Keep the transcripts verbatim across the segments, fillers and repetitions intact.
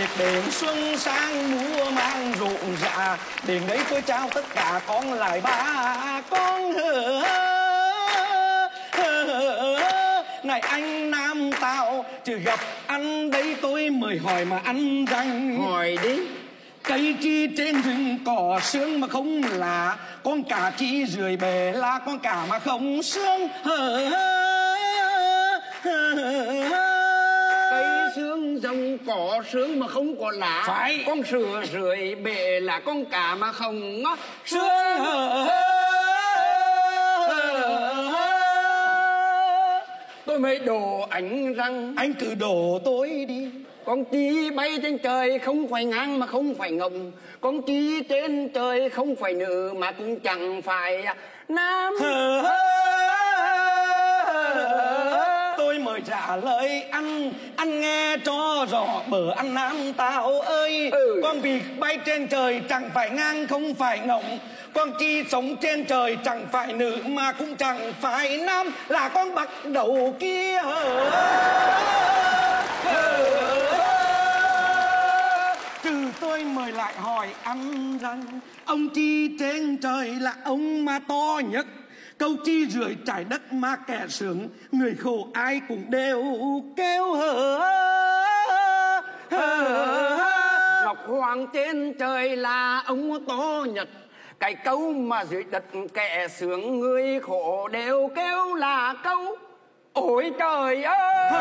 đến xuân sang mùa mang rộn rã, đến đấy tôi trao tất cả con lại ba con. Này anh Nam Tào, chứ gặp anh đấy tôi mời hỏi mà anh rằng. Hỏi đi. Cây chi trên rừng cỏ sương mà không lá, con cá chi rưỡi bể là con cá mà không xương. Cây xương rồng cỏ sương mà không có lá. Phải. Con sữa rưỡi bể là con cá mà không xương. Tôi mới đổ anh rằng. Anh cứ đổ tôi đi. Con chi bay trên trời không phải ngang mà không phải ngông. Con chi trên trời không phải nữ mà cũng chẳng phải nam. Tôi mới trả lời anh, anh nghe cho rõ bờ anh Nam Tào ơi. ừ. Con vịt bay trên trời chẳng phải ngang không phải ngông. Con chi sống trên trời chẳng phải nữ mà cũng chẳng phải nam, là con bắt đầu kia. Trừ tôi mời lại hỏi anh rằng, ông chi trên trời là ông mà to nhất, câu chi rưỡi trái đất mà kẻ sướng, người khổ ai cũng đều kêu hờ. Ngọc Hoàng trên trời là ông to nhất, cái câu mà dưới đất kẻ sướng, người khổ đều kêu là câu ôi trời ơi.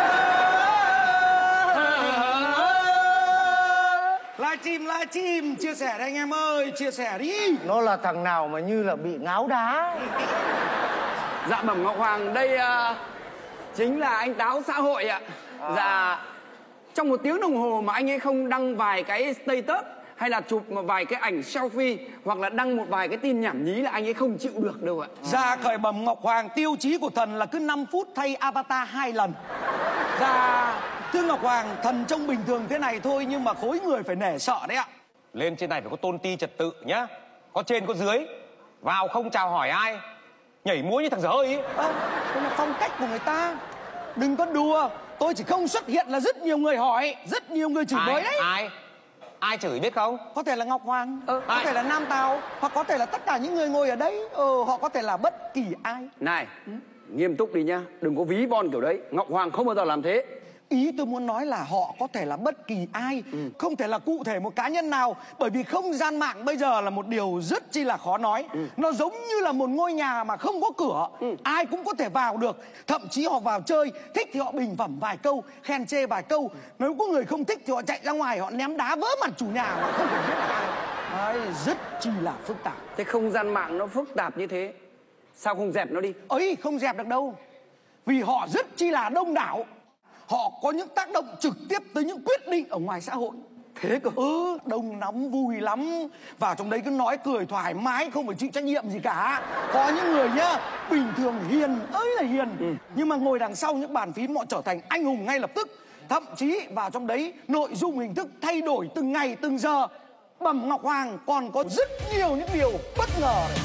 Livestream, livestream, chia sẻ đây anh em ơi, chia sẻ đi. Nó là thằng nào mà như là bị ngáo đá. Dạ bẩm Ngọc Hoàng, đây uh, chính là anh Táo xã hội ạ. à. Dạ, trong một tiếng đồng hồ mà anh ấy không đăng vài cái status hay là chụp một vài cái ảnh selfie hoặc là đăng một vài cái tin nhảm nhí là anh ấy không chịu được đâu ạ. Dạ khởi bẩm Ngọc Hoàng, tiêu chí của thần là cứ năm phút thay avatar hai lần. Dạ thưa Ngọc Hoàng, thần trông bình thường thế này thôi nhưng mà khối người phải nể sợ đấy ạ. Lên trên này phải có tôn ti trật tự nhá, có trên có dưới, vào không chào hỏi ai, nhảy múa như thằng dở hơi ấy. Ơ, đó là phong cách của người ta. Đừng có đùa, tôi chỉ không xuất hiện là rất nhiều người hỏi, rất nhiều người chửi bới đấy. Ai? Ai chửi biết không? Có thể là Ngọc Hoàng, ừ, có ai? thể là Nam Tào, hoặc có thể là tất cả những người ngồi ở đây. Ờ, họ có thể là bất kỳ ai. Này, ừ? Nghiêm túc đi nhá, đừng có ví von kiểu đấy. Ngọc Hoàng không bao giờ làm thế. Ý tôi muốn nói là họ có thể là bất kỳ ai, ừ. không thể là cụ thể một cá nhân nào. Bởi vì không gian mạng bây giờ là một điều rất chi là khó nói. ừ. Nó giống như là một ngôi nhà mà không có cửa, ừ. ai cũng có thể vào được. Thậm chí họ vào chơi, thích thì họ bình phẩm vài câu, khen chê vài câu. Nếu có người không thích thì họ chạy ra ngoài, họ ném đá vỡ mặt chủ nhà mà không cần biết là ai. Đấy, rất chi là phức tạp. Thế không gian mạng nó phức tạp như thế, sao không dẹp nó đi? Ấy, không dẹp được đâu. Vì họ rất chi là đông đảo. Họ có những tác động trực tiếp tới những quyết định ở ngoài xã hội. Thế cơ? Ừ, đông lắm, vui lắm. Vào trong đấy cứ nói cười thoải mái, không phải chịu trách nhiệm gì cả. Có những người nhá, bình thường hiền ơi là hiền, ừ. nhưng mà ngồi đằng sau những bàn phím họ trở thành anh hùng ngay lập tức. Thậm chí vào trong đấy nội dung hình thức thay đổi từng ngày từng giờ. Bẩm Ngọc Hoàng, còn có rất nhiều những điều bất ngờ này.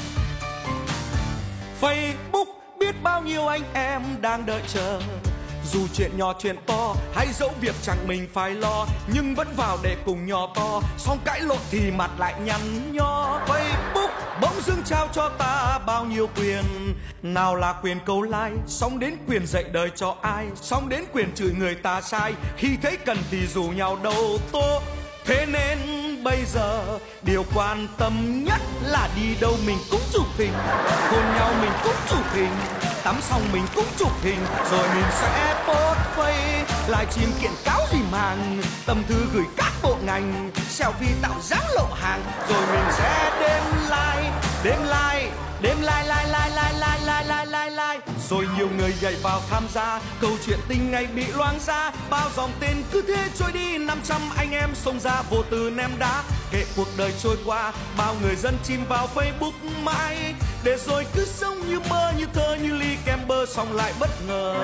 Facebook biết bao nhiêu anh em đang đợi chờ, dù chuyện nhỏ chuyện to hay dẫu việc chẳng mình phải lo, nhưng vẫn vào để cùng nhỏ to, xong cãi lộn thì mặt lại nhăn nhó. Facebook bỗng dưng trao cho ta bao nhiêu quyền, nào là quyền câu like, xong đến quyền dạy đời cho ai, xong đến quyền chửi người ta sai, khi thấy cần thì rủ nhau đầu tô. Thế nên bây giờ điều quan tâm nhất là đi đâu mình cũng chụp hình, hôn nhau mình cũng chụp hình, tắm xong mình cũng chụp hình, rồi mình sẽ post face, livestream kiện cáo dìm hàng, tâm thư gửi các bộ ngành, selfie tạo dáng lộ hàng, rồi mình sẽ đêm like, đêm like, đêm like like like like like like like like like, rồi nhiều người nhảy vào tham gia, câu chuyện tình ngày bị loang ra, bao dòng tên cứ thế trôi đi, năm trăm anh em xông ra vô tư ném đá, kệ cuộc đời trôi qua, bao người dân chìm vào Facebook mãi, để rồi cứ sống như mơ như thơ như ly kem bơ, xong lại bất ngờ,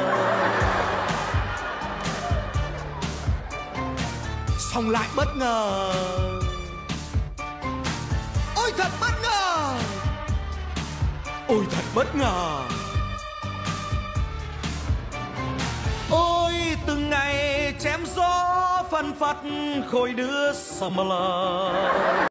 xong lại bất ngờ, ôi thật bất ngờ, ôi thật bất ngờ. Ôi từng ngày chém gió phân phật khôi đứa sầm lờ.